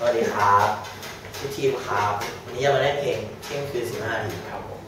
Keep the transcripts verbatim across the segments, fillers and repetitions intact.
วัสดีครับชื่อทีมครับวันนี้จะมาเล่นเพลงเที่ยงคืนสิบห้านาทีครับผม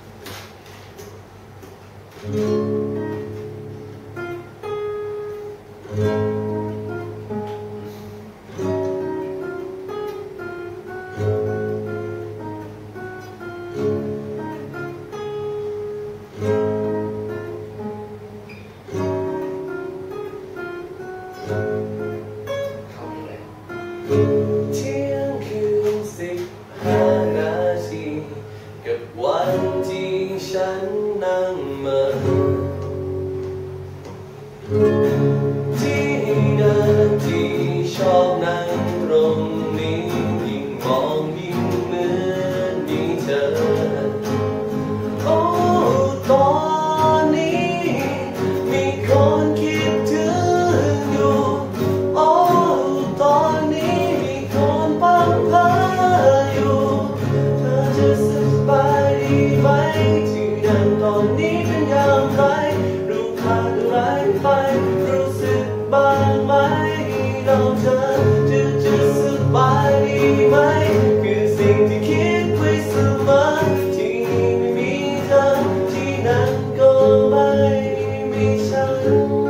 เที่ยงคืนสิบห้านาทีกับวันที่ฉันนั่งเมื่อที่เดินที่ชอบนั่งตรงนี้ยิ่งมองยิ่งเหมือนมีเธอโอ้ตอนนี้มีคนคิดถึงอยู่โอ้ตอนนี้มีคนพังพาอยู่เธอจะสบายดีไหมที่นั่งตอนนี้เป็นอย่างไรรู้ขาดอะไรไปรู้สึกบ้างไหมเราเธอจะจะสบายดีไหมคือสิ่งที่คิดไว้เสมอที่ไม่มีเธอที่นั่นก็ไม่มีฉัน